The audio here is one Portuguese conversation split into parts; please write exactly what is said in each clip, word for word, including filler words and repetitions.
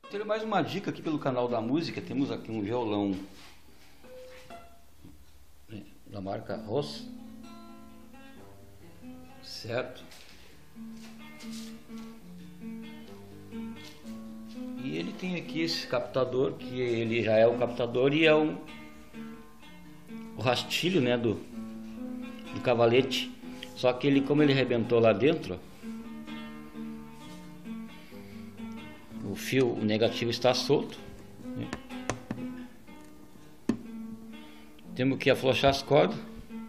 Teria mais uma dica aqui pelo canal da música. Temos aqui um violão, né, da marca Ross, certo? E ele tem aqui esse captador, que ele já é o captador e é o, o rastilho, né, do, do cavalete. Só que ele, como ele arrebentou lá dentro, o fio, o negativo está solto, né? Temos que afrouxar as cordas,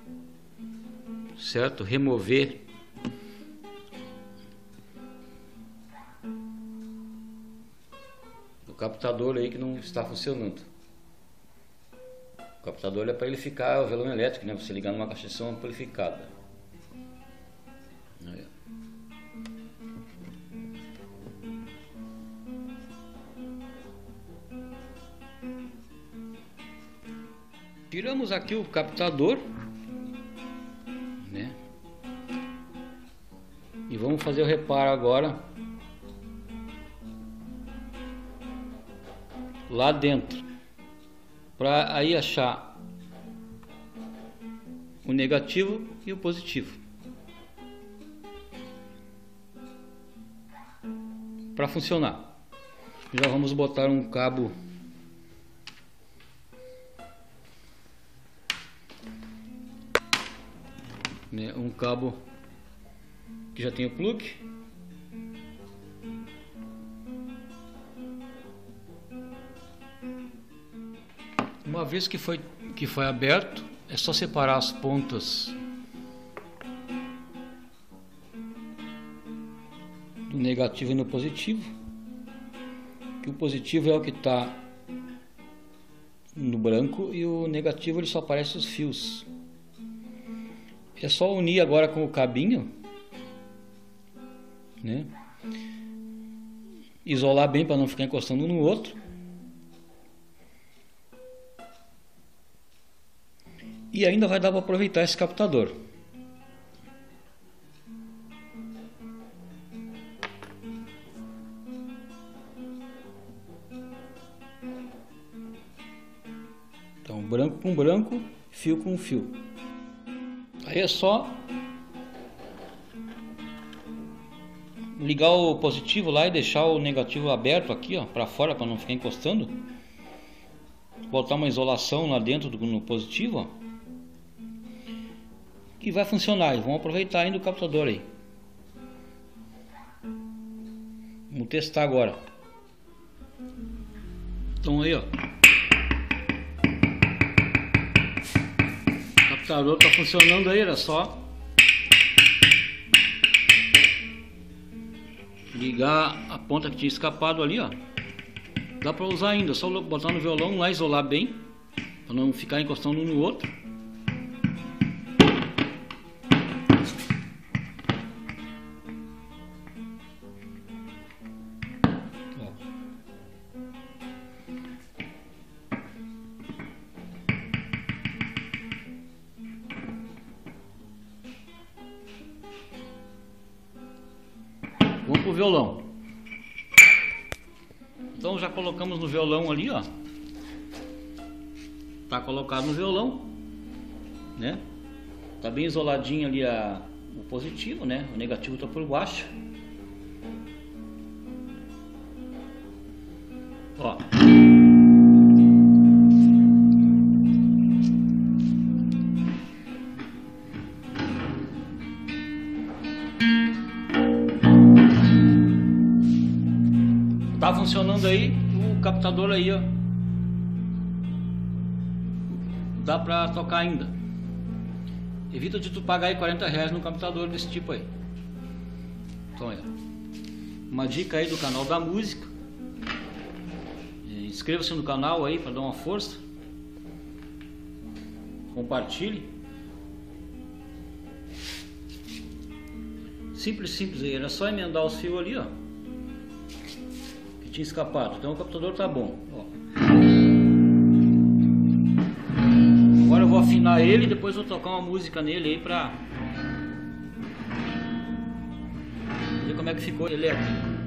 certo? Remover o captador aí que não está funcionando. O captador é para ele ficar o violão elétrico, né? Você ligar numa caixa de som amplificada. Aí. Tiramos aqui o captador, né? E vamos fazer o reparo agora lá dentro, para aí achar o negativo e o positivo. Para funcionar, já vamos botar um cabo né, um cabo que já tem o plug. Uma vez que foi, que foi aberto, é só separar as pontas do negativo e no positivo, que o positivo é o que está no branco e o negativo ele só aparece os fios. É só unir agora com o cabinho, né? Isolar bem para não ficar encostando um no outro. E ainda vai dar para aproveitar esse captador. Então, branco com branco, fio com fio. Aí é só ligar o positivo lá e deixar o negativo aberto aqui, ó, para fora, para não ficar encostando. Botar uma isolação lá dentro do, no positivo, ó, que vai funcionar. E vamos aproveitar ainda o captador aí. Vamos testar agora. Então aí, ó, o captador tá funcionando aí, era só ligar a ponta que tinha escapado ali, ó. Dá para usar ainda, só botar no violão lá, isolar bem, para não ficar encostando um no outro. Vamos pro violão. Então já colocamos no violão ali, ó. Tá colocado no violão, né? Tá bem isoladinho ali a, o positivo, né? O negativo tá por baixo. Ó. Tá funcionando aí o captador aí, ó. Dá pra tocar ainda. Evita de tu pagar aí quarenta reais no captador desse tipo aí. Então, olha, uma dica aí do canal da música. Inscreva-se no canal aí para dar uma força. Compartilhe. Simples, simples aí. Era só emendar os fios ali, ó, tinha escapado. Então o captador tá bom, ó. Agora eu vou afinar ele e depois vou tocar uma música nele aí pra ver como é que ficou elétrico.